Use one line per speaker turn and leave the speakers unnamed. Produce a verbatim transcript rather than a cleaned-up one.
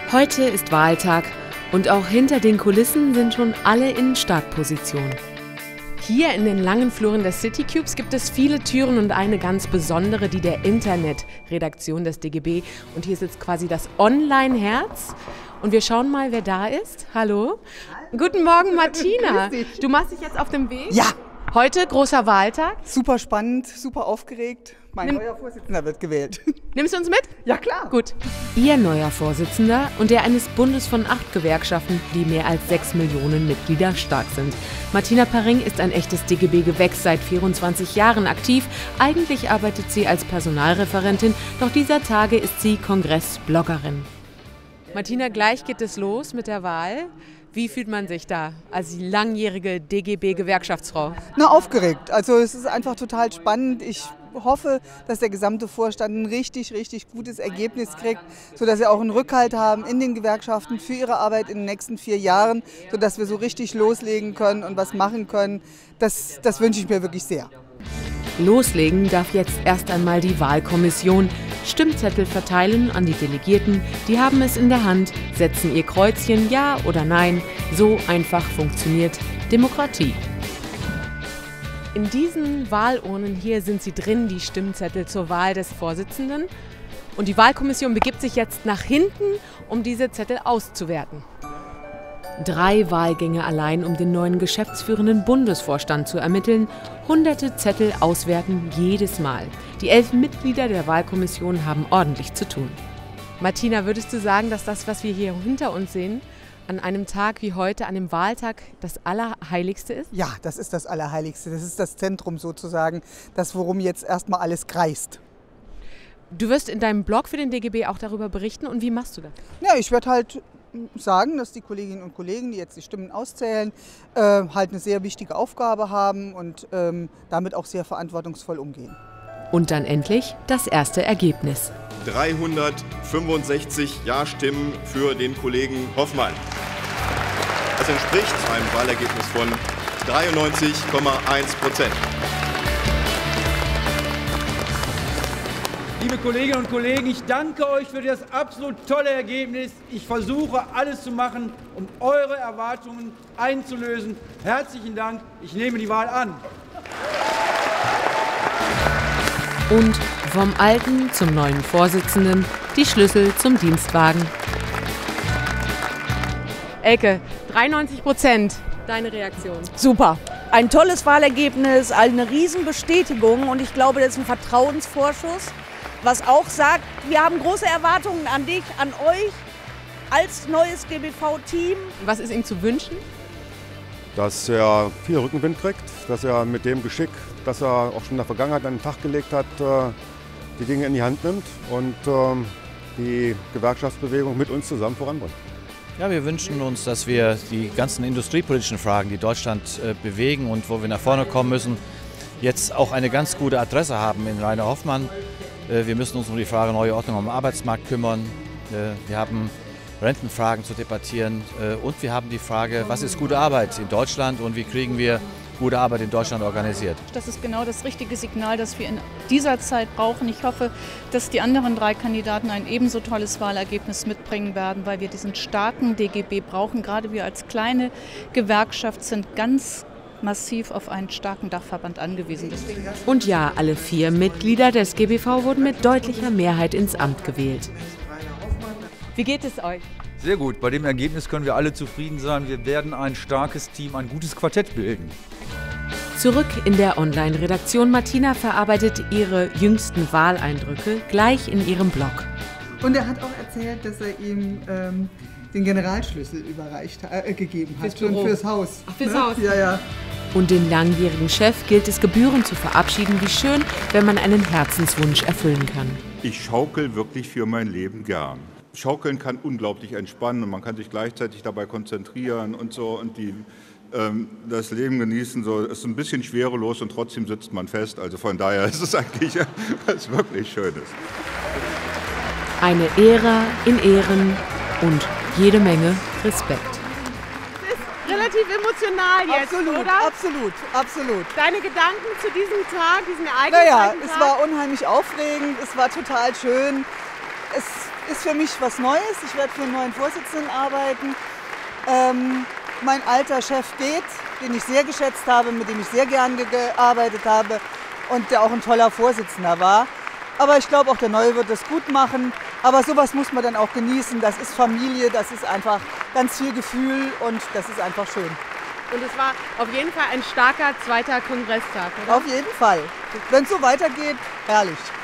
Heute ist Wahltag und auch hinter den Kulissen sind schon alle in Startposition. Hier in den langen Fluren des Citycubes gibt es viele Türen und eine ganz besondere, die der Internetredaktion des D G B. Und hier sitzt quasi das Online-Herz. Und wir schauen mal, wer da ist. Hallo. Guten Morgen, Martina. Du machst dich jetzt auf den Weg?
Ja.
Heute großer Wahltag.
Super spannend, super aufgeregt. Mein
Nimm,
neuer Vorsitzender wird gewählt.
Nimmst du uns mit?
Ja, klar.
Gut. Ihr neuer Vorsitzender und der eines Bundes von acht Gewerkschaften, die mehr als sechs Millionen Mitglieder stark sind. Martina Paring ist ein echtes D G B-Gewächs, seit vierundzwanzig Jahren aktiv. Eigentlich arbeitet sie als Personalreferentin, doch dieser Tage ist sie Kongressbloggerin. Martina, gleich geht es los mit der Wahl. Wie fühlt man sich da als langjährige D G B-Gewerkschaftsfrau?
Na, aufgeregt. Also es ist einfach total spannend. Ich hoffe, dass der gesamte Vorstand ein richtig, richtig gutes Ergebnis kriegt, sodass sie auch einen Rückhalt haben in den Gewerkschaften für ihre Arbeit in den nächsten vier Jahren, sodass wir so richtig loslegen können und was machen können. Das, das wünsche ich mir wirklich sehr.
Loslegen darf jetzt erst einmal die Wahlkommission. Stimmzettel verteilen an die Delegierten, die haben es in der Hand, setzen ihr Kreuzchen Ja oder Nein. So einfach funktioniert Demokratie. In diesen Wahlurnen hier sind sie drin, die Stimmzettel zur Wahl des Vorsitzenden. Und die Wahlkommission begibt sich jetzt nach hinten, um diese Zettel auszuwerten. Drei Wahlgänge allein, um den neuen geschäftsführenden Bundesvorstand zu ermitteln. Hunderte Zettel auswerten jedes Mal. Die elf Mitglieder der Wahlkommission haben ordentlich zu tun. Martina, würdest du sagen, dass das, was wir hier hinter uns sehen, an einem Tag wie heute, an dem Wahltag, das Allerheiligste ist?
Ja, das ist das Allerheiligste. Das ist das Zentrum sozusagen, das, worum jetzt erstmal alles kreist.
Du wirst in deinem Blog für den D G B auch darüber berichten. Und wie machst du das?
Ja, ich werde halt sagen, dass die Kolleginnen und Kollegen, die jetzt die Stimmen auszählen, äh, halt eine sehr wichtige Aufgabe haben und ähm, damit auch sehr verantwortungsvoll umgehen.
Und dann endlich das erste Ergebnis.
dreihundertfünfundsechzig Ja-Stimmen für den Kollegen Hoffmann. Das entspricht einem Wahlergebnis von dreiundneunzig Komma eins Prozent.
Liebe Kolleginnen und Kollegen, ich danke euch für das absolut tolle Ergebnis. Ich versuche alles zu machen, um eure Erwartungen einzulösen. Herzlichen Dank, ich nehme die Wahl an.
Und vom alten zum neuen Vorsitzenden die Schlüssel zum Dienstwagen. Elke, dreiundneunzig Prozent. Deine Reaktion?
Super. Ein tolles Wahlergebnis, eine Riesenbestätigung und ich glaube, das ist ein Vertrauensvorschuss, was auch sagt, wir haben große Erwartungen an dich, an euch als neues G B V-Team.
Was ist ihm zu wünschen?
Dass er viel Rückenwind kriegt, dass er mit dem Geschick, das er auch schon in der Vergangenheit an den Tag gelegt hat, die Dinge in die Hand nimmt und die Gewerkschaftsbewegung mit uns zusammen voranbringt.
Ja, wir wünschen uns, dass wir die ganzen industriepolitischen Fragen, die Deutschland bewegen und wo wir nach vorne kommen müssen, jetzt auch eine ganz gute Adresse haben in Rainer Hoffmann. Wir müssen uns um die Frage neue Ordnung am Arbeitsmarkt kümmern. Wir haben Rentenfragen zu debattieren und wir haben die Frage, was ist gute Arbeit in Deutschland und wie kriegen wir gute Arbeit in Deutschland organisiert.
Das ist genau das richtige Signal, das wir in dieser Zeit brauchen. Ich hoffe, dass die anderen drei Kandidaten ein ebenso tolles Wahlergebnis mitbringen werden, weil wir diesen starken D G B brauchen. Gerade wir als kleine Gewerkschaft sind ganz massiv auf einen starken Dachverband angewiesen.
Und ja, alle vier Mitglieder des G B V wurden mit deutlicher Mehrheit ins Amt gewählt. Wie geht es euch?
Sehr gut. Bei dem Ergebnis können wir alle zufrieden sein. Wir werden ein starkes Team, ein gutes Quartett bilden.
Zurück in der Online-Redaktion. Martina verarbeitet ihre jüngsten Wahleindrücke gleich in ihrem Blog.
Und er hat auch erzählt, dass er ihm ähm, den Generalschlüssel überreicht, äh, gegeben hat.
Fürs Büro.
Fürs Haus.
Ach, fürs
ne?
Haus.
Ja, ja.
Und den langjährigen Chef gilt es gebührend zu verabschieden. Wie schön, wenn man einen Herzenswunsch erfüllen kann.
Ich schaukel wirklich für mein Leben gern. Schaukeln kann unglaublich entspannen und man kann sich gleichzeitig dabei konzentrieren und so und die, ähm, das Leben genießen. So, es ist ein bisschen schwerelos und trotzdem sitzt man fest. Also von daher ist es eigentlich was wirklich Schönes.
Eine Ära in Ehren und jede Menge Respekt.
Es ist relativ emotional jetzt,
absolut,
oder?
Absolut, absolut.
Deine Gedanken zu diesem Tag, diesen ereignisreichen
Naja,
Tag?
es war unheimlich aufregend, es war total schön. es ist für mich was Neues. Ich werde für einen neuen Vorsitzenden arbeiten. Ähm, mein alter Chef geht, den ich sehr geschätzt habe, mit dem ich sehr gern gearbeitet habe und der auch ein toller Vorsitzender war. Aber ich glaube, auch der Neue wird das gut machen. Aber sowas muss man dann auch genießen. Das ist Familie, das ist einfach ganz viel Gefühl und das ist einfach schön.
Und es war auf jeden Fall ein starker zweiter Kongresstag, oder?
Auf jeden Fall. Wenn es so weitergeht, herrlich.